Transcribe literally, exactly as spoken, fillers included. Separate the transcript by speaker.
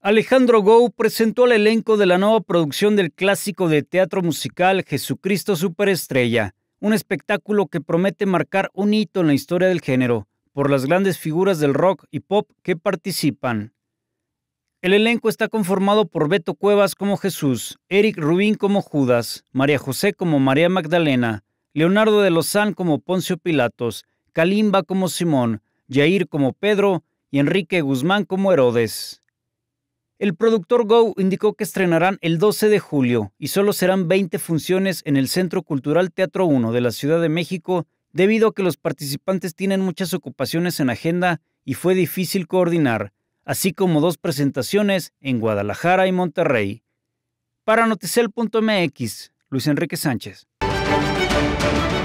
Speaker 1: Alejandro Gou presentó al elenco de la nueva producción del clásico de teatro musical Jesucristo Superestrella, un espectáculo que promete marcar un hito en la historia del género, por las grandes figuras del rock y pop que participan. El elenco está conformado por Beto Cuevas como Jesús, Eric Rubín como Judas, María José como María Magdalena, Leonardo de Lozán como Poncio Pilatos, Kalimba como Simón, Jair como Pedro y Enrique Guzmán como Herodes. El productor Gou indicó que estrenarán el doce de julio y solo serán veinte funciones en el Centro Cultural Teatro uno de la Ciudad de México debido a que los participantes tienen muchas ocupaciones en agenda y fue difícil coordinar, así como dos presentaciones en Guadalajara y Monterrey. Para Noticel punto m x, Luis Enrique Sánchez.